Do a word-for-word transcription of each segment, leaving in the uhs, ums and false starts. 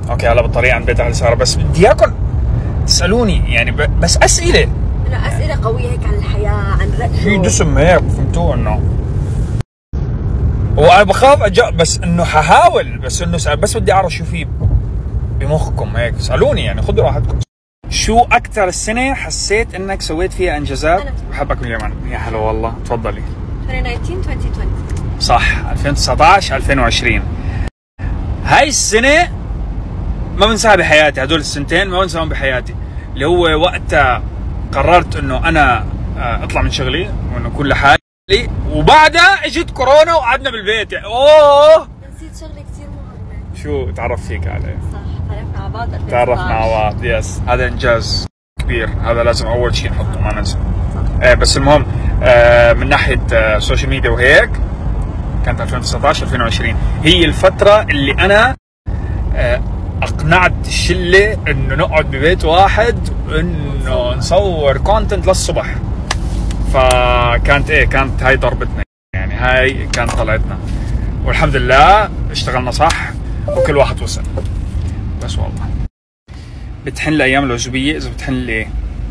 اوكي هلا بالطريق عند بيت اهل ساره، بس بدي اياكم تسالوني يعني بس اسئله، لا اسئله قويه هيك عن الحياه، عن رأيه في دسم هيك فهمتوا انه وانا بخاف اجا، بس انه ححاول، بس انه سأل، بس بدي اعرف شو في بمخكم هيك، اسالوني يعني خذوا راحتكم. شو اكثر السنه حسيت انك سويت فيها انجازات؟ بحبك من اليمن. يا هلا والله، تفضلي. ألفين وتسعطعش ألفين وعشرين. صح، ألفين وتسعطعش ألفين وعشرين. هاي السنه ما بنساها بحياتي، هدول السنتين ما بنساهم بحياتي، اللي هو وقتها قررت انه انا اطلع من شغلي وانه اكون لحالي، وبعدها اجت كورونا وقعدنا بالبيت يعني اوه نسيت شغله كثير مهمه. شو؟ تعرف فيك عليه. صح، تعرفنا على بعض ألفين وستة عشر. تعرفنا على بعض، يس، هذا انجاز كبير، هذا لازم اول شيء نحطه ما ننسى. آه بس المهم آه من ناحيه آه سوشيال ميديا وهيك كانت ألفين وتسعطعش ألفين وعشرين هي الفتره اللي انا آه اقنعت الشله انه نقعد ببيت واحد انه نصور كونتنت للصبح. فكانت ايه، كانت هاي ضربتنا يعني، هاي كانت طلعتنا، والحمد لله اشتغلنا صح وكل واحد وصل. بس والله بتحن الايام العزوبيه اذا بتحن لي.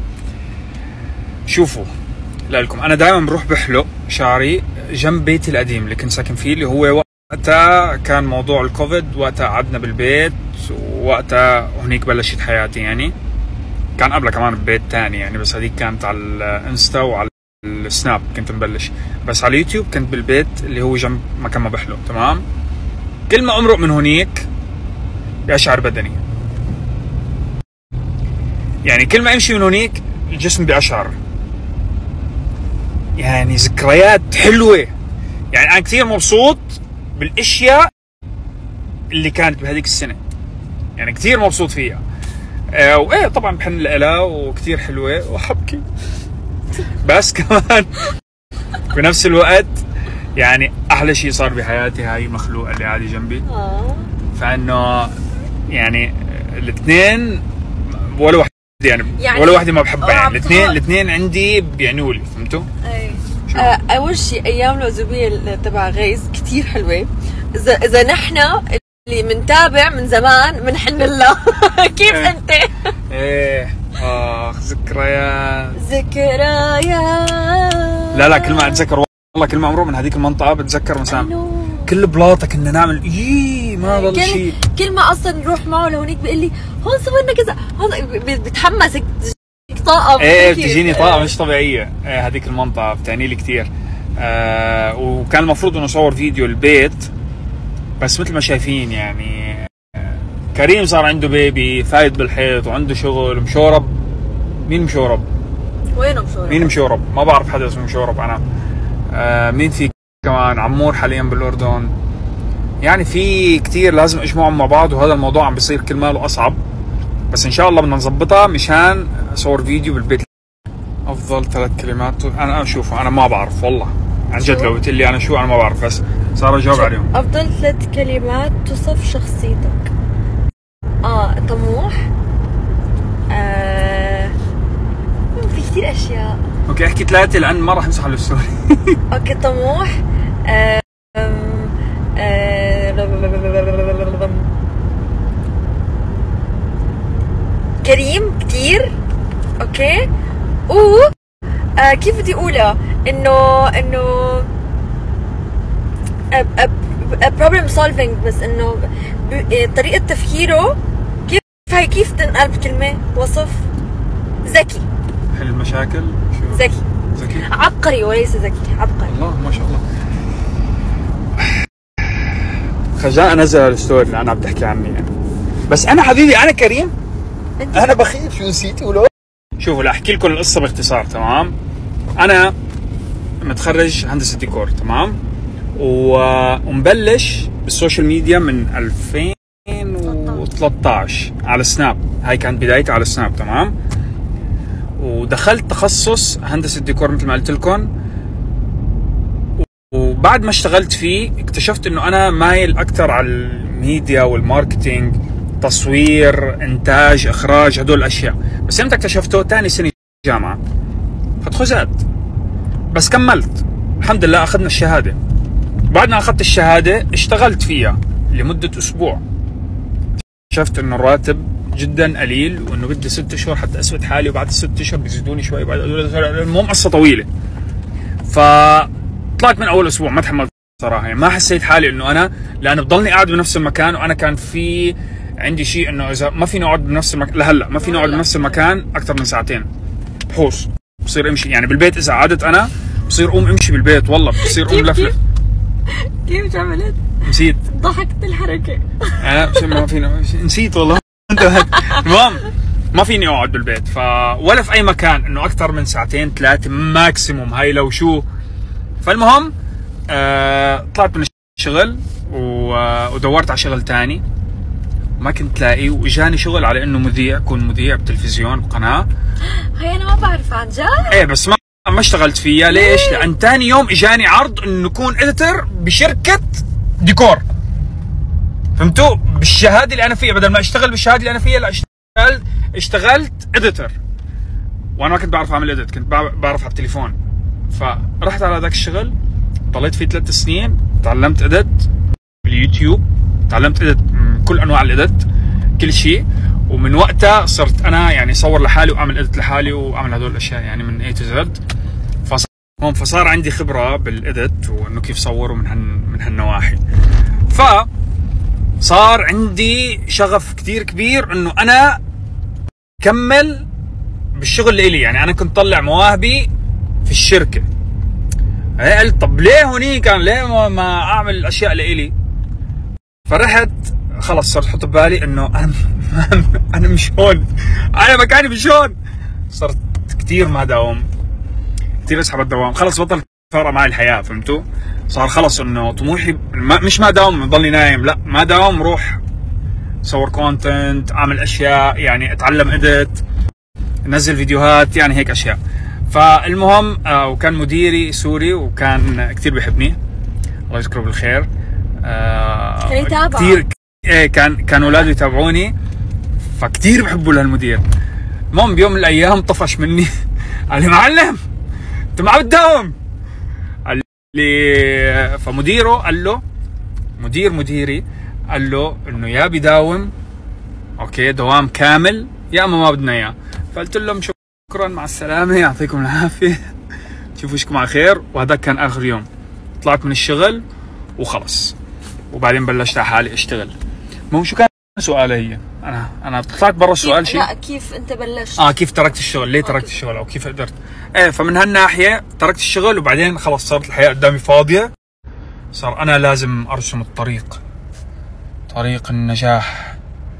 شوفوا لكم، انا دائما بروح بحلق شعري جنب بيتي القديم اللي كنت ساكن فيه، اللي هو وقتها كان موضوع الكوفيد، وقتها قعدنا بالبيت، ووقتها هنيك بلشت حياتي يعني. كان قبلها كمان ببيت تاني يعني، بس هذيك كانت على الانستا وعلى السناب كنت مبلش، بس على اليوتيوب كنت بالبيت اللي هو جنب مكان ما بحلق. تمام، كل ما امرق من هنيك بأشعر بدني، يعني كل ما امشي من هنيك الجسم بأشعر، يعني ذكريات حلوه. يعني انا كثير مبسوط بالاشياء اللي كانت بهذيك السنه، يعني كثير مبسوط فيها. آه وايه طبعا بحن لها وكثير حلوه وحبكي بس كمان بنفس الوقت يعني احلى شيء صار بحياتي هاي المخلوقه اللي قاعده جنبي. اه فانه يعني الاثنين ولا واحده يعني, يعني ولا واحده ما بحبها يعني، الاثنين الاثنين عندي بيعنوا لي، فهمتوا؟ اي آه اول شيء ايام العزوبيه تبع غيث كثير حلوه. اذا اذا نحن اللي بنتابع من زمان بنحن لها كيف انت؟ ايه اخ ذكريات ذكريات. لا لا كل ما اتذكر والله، كل ما امرق من هذيك المنطقه بتذكر مثلا كل بلاطه كنا نعمل يي ما ضل شيء. كل ما اصلا نروح معه لهونيك بيقول لي هون سوينا كذا، هون بتحمسك طاقه. ايه بتجيني طاقه مش طبيعيه. ايه هذيك المنطقه بتعني لي كثير. آه وكان المفروض انه اصور فيديو البيت، بس مثل ما شايفين يعني كريم صار عنده بيبي فايت بالحيط وعنده شغل مشورب. مين مشورب؟ وينه مشورب؟ مين مشورب؟ ما بعرف حدا اسمه مشورب انا. آه مين في كمان؟ عمور حاليا بالاردن. يعني في كتير لازم اجمعهم مع بعض، وهذا الموضوع عم بيصير كل ماله اصعب، بس ان شاء الله بدنا نظبطها مشان اصور فيديو بالبيت. افضل ثلاث كلمات انا اشوفه، انا ما بعرف والله عن جد، لو قلت لي انا شو انا ما بعرف، بس صار اجاوب عليهم. افضل ثلاث كلمات تصف شخصيتك. اه طموح. آه في كثير اشياء. اوكي احكي ثلاثه لان ما راح امسح على الستوري. اوكي طموح. آه آه كريم كثير. اوكي و آه كيف بدي اقولها؟ انه انه بروبلم سولفينج، بس انه طريقه تفكيره كيف هي كيف تنقلب كلمه وصف؟ ذكي. حل المشاكل. شو؟ ذكي. ذكي عبقري وليس ذكي، عبقري. الله ما شاء الله. خجان انزل الستوري اللي انا عم تحكي عني يعني. بس انا حبيبي انا كريم، انا بخيل. شو نسيتي ولو؟ شوفوا لا احكي لكم القصه باختصار. تمام، انا متخرج هندسه ديكور. تمام، ومبلش بالسوشيال ميديا من ألفين وثلاثطعش على سناب. هاي كانت بدايتي على سناب. تمام، ودخلت تخصص هندسه ديكور مثل ما قلت لكم، وبعد ما اشتغلت فيه اكتشفت انه انا مايل اكثر على الميديا والماركتينج، تصوير، انتاج، اخراج، هدول الاشياء. بس امتى اكتشفته؟ ثاني سنه جامعه، فاتخزات. بس كملت الحمد لله، اخذنا الشهاده. بعد ما اخذت الشهاده اشتغلت فيها لمده اسبوع. اكتشفت انه الراتب جدا قليل، وانه بدي ست اشهر حتى اثبت حالي، وبعد الست اشهر بيزيدوني شوي، بعد المهم قصه طويله. فطلعت من اول اسبوع ما تحملت صراحه، يعني ما حسيت حالي انه انا، لانه بضلني قاعد بنفس المكان، وانا كان في عندي شيء انه اذا ما فيني اقعد بنفس المكان لهلا ما فيني اقعد بنفس المكان اكثر من ساعتين، بحوص بصير امشي يعني بالبيت. اذا قعدت انا بصير قوم امشي بالبيت، والله بصير قوم لفلف. كيف عملت؟ نسيت، ضحكت الحركه. اه ما فيني، نسيت والله. المهم ما فيني اقعد بالبيت، ف ولا في اي مكان انه اكثر من ساعتين ثلاثه ماكسيموم، هاي لو شو. فالمهم آه طلعت من الشغل ودورت على شغل ثاني، ما كنت لاقي، واجاني شغل على انه مذيع، اكون مذيع بتلفزيون بقناه. هي انا ما بعرف عن جد. ايه بس ما ما اشتغلت فيها. ليش؟ لان ثاني يوم اجاني عرض انه اكون اديتر بشركه ديكور. فهمتوا؟ بالشهاده اللي انا فيها، بدل ما اشتغل بالشهاده اللي انا فيها، لا اشتغلت اشتغلت اديتر، وانا ما كنت بعرف اعمل اديت، كنت بعرف على التليفون. فرحت على هذاك الشغل، ضليت فيه ثلاث سنين، تعلمت اديت باليوتيوب، تعلمت اديت كل انواع الاديت، كل شيء. ومن وقتها صرت انا يعني صور لحالي واعمل اديت لحالي واعمل هدول الاشياء يعني من اي تو زد. فصار فصار عندي خبره بالاديت وانه كيف صور ومن هن من هالنواحي. ف صار عندي شغف كثير كبير انه انا كمل بالشغل اللي إلي. يعني انا كنت طلع مواهبي في الشركه. قلت طب ليه هونيك كان ليه ما اعمل الاشياء اللي إلي؟ فرحت خلص صرت احط ببالي انه انا انا مش هون، انا مكاني مش هون. صرت كثير ما داوم، كثير اسحب الدوام، خلص بطلت فارقه معي الحياه. فهمتوا؟ صار خلص انه طموحي ما مش ما داوم ضلني نايم، لا ما داوم روح صور كونتنت، اعمل اشياء، يعني اتعلم اديت، انزل فيديوهات، يعني هيك اشياء. فالمهم آه وكان مديري سوري وكان كثير بيحبني، الله يذكره بالخير. آه كان يتابع كثير، ايه كان كان اولاده يتابعوني، فكثير بحبوا لهالمدير. المهم بيوم من الايام طفش مني، قال لي معلم انت ما عم تداوم. قال لي فمديره قال له، مدير مديري قال له انه يا بداوم اوكي دوام كامل يا اما ما بدنا اياه. فقلت لهم شكرا مع السلامه، يعطيكم العافيه، شوفوا وشكم على خير. وهذاك كان اخر يوم. طلعت من الشغل وخلص، وبعدين بلشت على حالي اشتغل. ما هو شو كان سؤالي هي؟ انا انا طلعت برا السؤال شيء. لا كيف انت بلشت؟ اه كيف تركت الشغل؟ ليه تركت الشغل او كيف قدرت؟ ايه فمن هالناحيه تركت الشغل، وبعدين خلص صارت الحياه قدامي فاضيه، صار انا لازم ارسم الطريق، طريق النجاح.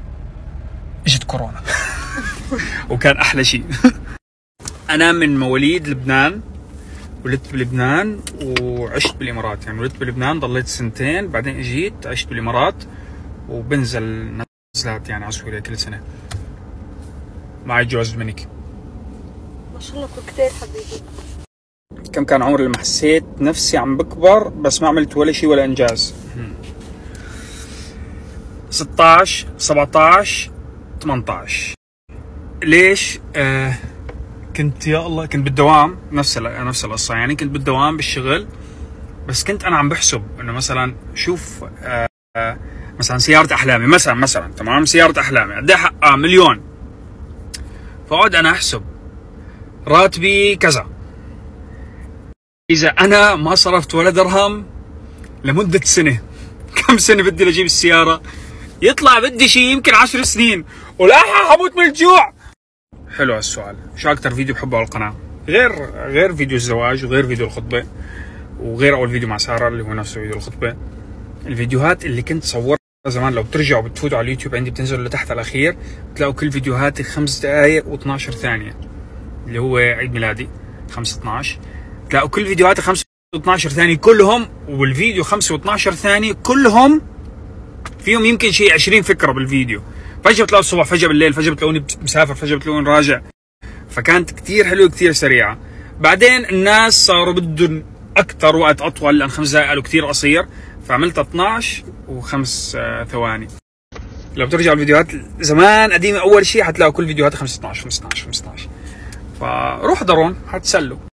اجت كورونا وكان احلى شيء. انا من مواليد لبنان، ولدت بلبنان وعشت بالامارات. يعني ولدت بلبنان ضليت سنتين، بعدين اجيت عشت بالامارات، وبنزل نزلات يعني عسولية كل سنه. معي جواز دومينيكي. ما شاء الله كثير حبيبي. كم كان عمري لما حسيت نفسي عم بكبر بس ما عملت ولا شيء ولا انجاز؟ ستة عشر سبعة عشر ثمانية عشر. ليش؟ آه كنت يا الله كنت بالدوام، نفس نفس القصه. يعني كنت بالدوام بالشغل، بس كنت انا عم بحسب انه مثلا شوف آه آه مثلا سياره احلامي مثلا مثلا تمام، سياره احلامي قد ايه حقها؟ مليون. فاقعد انا احسب راتبي كذا، اذا انا ما صرفت ولا درهم لمده سنه، كم سنه بدي لاجيب السياره؟ يطلع بدي شيء يمكن عشر سنين، ولا حموت من الجوع. حلو هالسؤال. شو اكثر فيديو بحبه على القناه؟ غير غير فيديو الزواج، وغير فيديو الخطبه، وغير اول فيديو مع ساره اللي هو نفسه فيديو الخطبه. الفيديوهات اللي كنت صورتها زمان، لو بترجعوا بتفوتوا على اليوتيوب عندي بتنزلوا لتحت الاخير بتلاقوا كل فيديوهاتي خمس دقائق واثناشر ثانيه، اللي هو عيد ميلادي خمسة اثناشر. تلاقوا كل فيديوهاتي خمسة واثناشر ثانيه كلهم، والفيديو خمسة واثناشر ثانيه كلهم فيهم يمكن شيء عشرين فكره بالفيديو. فجاه بتلاقوا الصبح، فجاه بالليل، فجاه بتلاقوني مسافر، فجاه بتلاقوني راجع. فكانت كثير حلوه كثير سريعه. بعدين الناس صاروا بدهم اكثر وقت اطول، لان خمس دقائق قالوا كثير قصير، فعملت اثناشر وخمس ثواني. لو بترجعوا الفيديوهات زمان قديمه اول شيء حتلاقوا كل فيديوهات خمسة اثناشر خمسة اثناشر خمسة اثناشر. فروح ضرون حتسلوا.